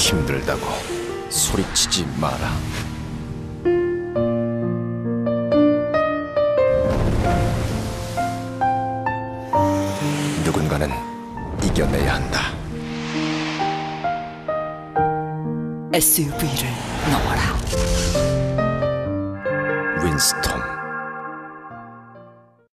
힘들다고 소리치지 마라. 누군가는 이겨내야 한다. SUV를 넘어라. 윈스턴.